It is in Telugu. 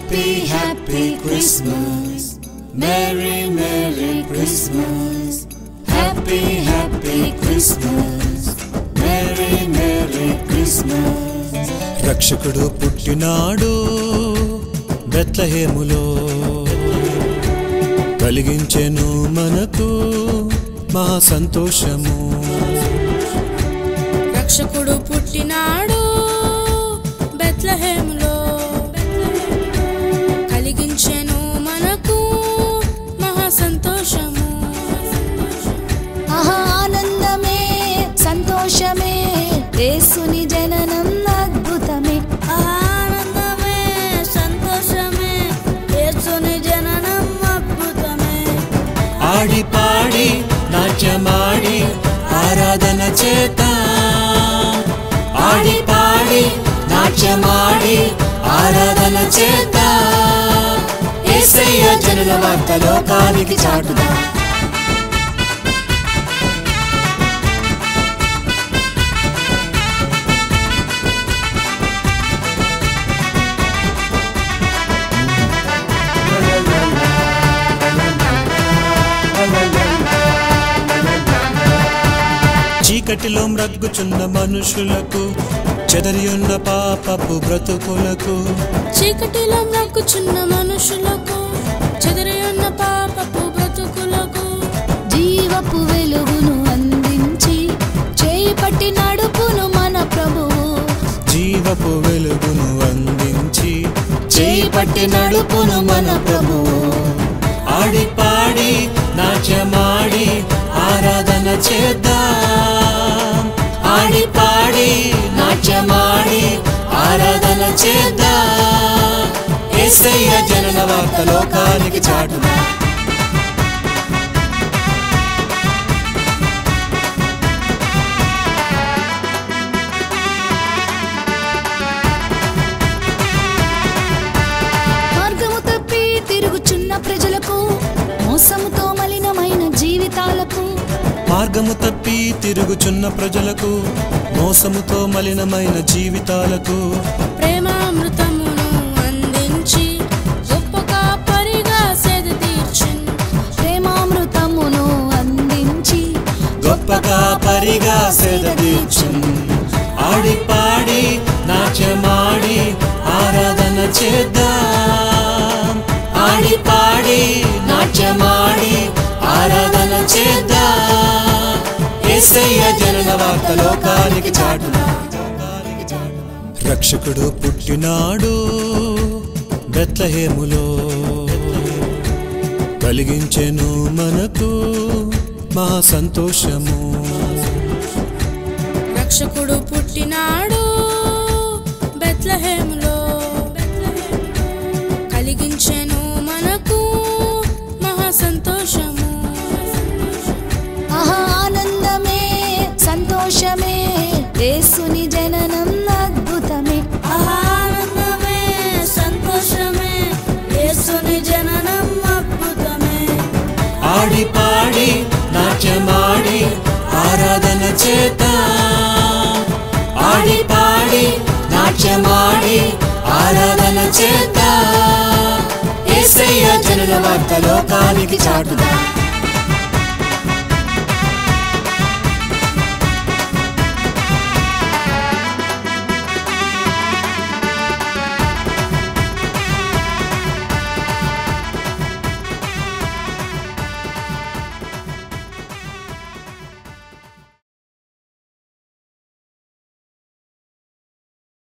Happy, happy Christmas. Merry, Merry Christmas. Happy, happy Christmas. Merry, Merry Christmas. రక్షకుడు పుట్టినాడు బెత్లెహేములో, కలిగించెను మనకు మహా సంతోషము. రక్షకుడు పుట్టినాడు బెత్లెహేములో, కలిగించెను మనకు మహా సంతోషము. ఆనందమే సంతోషమే యేసుని జననం అద్భుతమే. ఆనందమే సంతోషమే యేసుని జననం అద్భుతమే. ఆడి పాడి నాట్యమాడి ఆరాధన చేద్దాం, ఆడి పాడి నాట్యమాడి ఆరాధన చేద్దాం. యేసయ్య జనుల వార్త లోకానికి చాటుదాం. చీకటిలో మ్రగ్గుచున్న మనుషులకు, చెదరియున్న పాపపు బ్రతుకులకు, చీకటిలో మ్రగ్గుచున్న మనుషులకు, చెదరియున్న పాపపు బ్రతుకులకు జీవపు వెలుగును అందించి చేయి పట్టి నడుపును మన ప్రభువు. జీవపు వెలుగును అందించి చేయి పట్టి నడుపును మన ప్రభువు. ఆడి పాడి నాట్యమాడి ఆరాధన చేద్దాం, ఆడి పాడి నాట్యమాడి ఆరాధన చేద్దాం. యేసయ్య జనన వార్త లోకానికి చాటుదాం. మార్గము తప్పి తిరుగుచున్న ప్రజలకు, మోసముతో మలినమైన జీవితాలకు, మార్గము తప్పి తిరుగుచున్న ప్రజలకు, మోసముతో మలినమైన జీవితాలకు ప్రేమామృతమును అందించి గొప్ప కాపరిగా సేద తీర్చును. ప్రేమామృతమును అందించి గొప్ప కాపరిగా సేద తీర్చును. ఆడి పాడి నాట్యమాడి ఆరాధన చేద్దాం, ఆడి పాడి నాట్యమాడి ఆరాధన చేద్దాం. యేసయ్య జనన వార్త లోకానికి చాటుదాం. రక్షకుడు పుట్టినాడు బెత్లెహేములో, కలిగించెను మనకు మహా సంతోషము. రక్షకుడు పుట్టినాడు బెత్లెహేములో, కలిగించెను మనకు మహా సంతోషము. ఆనందమే సంతోషమే యేసుని జననం అద్భుతమే. ఆనందమే సంతోషమే యేసుని జననం అద్భుతమే. ఆడి పాడి నాట్యమాడి ఆరాధన చేద్దాం, ఆడి పాడి నాట్యమాడి ఆరాధన చేద్దాం. యేసయ్య జనుల వార్త లోకానికి చాటుదాం.